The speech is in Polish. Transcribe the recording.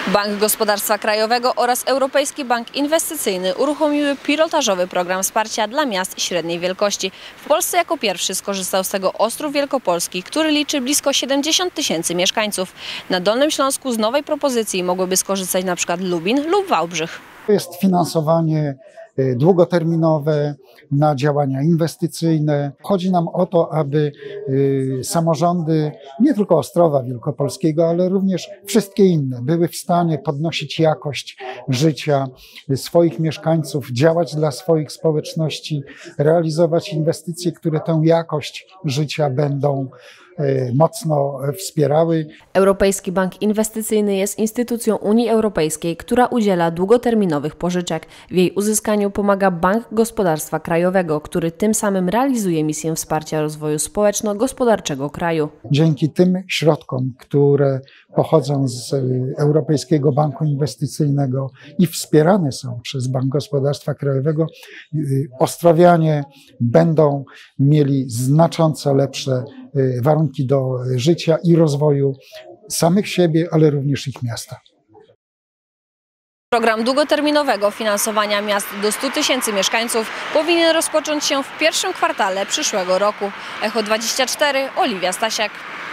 Bank Gospodarstwa Krajowego oraz Europejski Bank Inwestycyjny uruchomiły pilotażowy program wsparcia dla miast średniej wielkości. W Polsce jako pierwszy skorzystał z tego Ostrów Wielkopolski, który liczy blisko 70 000 mieszkańców. Na Dolnym Śląsku z nowej propozycji mogłyby skorzystać np. Lubin lub Wałbrzych. To jest finansowanie długoterminowe na działania inwestycyjne. Chodzi nam o to, aby samorządy, nie tylko Ostrowa Wielkopolskiego, ale również wszystkie inne, były w stanie podnosić jakość życia swoich mieszkańców, działać dla swoich społeczności, realizować inwestycje, które tę jakość życia będą mocno wspierały. Europejski Bank Inwestycyjny jest instytucją Unii Europejskiej, która udziela długoterminowych pożyczek. W jej uzyskaniu pomaga Bank Gospodarstwa Krajowego, który tym samym realizuje misję wsparcia rozwoju społeczno-gospodarczego kraju. Dzięki tym środkom, które pochodzą z Europejskiego Banku Inwestycyjnego i wspierane są przez Bank Gospodarstwa Krajowego, ostrowianie będą mieli znacząco lepsze warunki do życia i rozwoju samych siebie, ale również ich miasta. Program długoterminowego finansowania miast do 100 000 mieszkańców powinien rozpocząć się w pierwszym kwartale przyszłego roku. Echo 24, Oliwia Stasiak.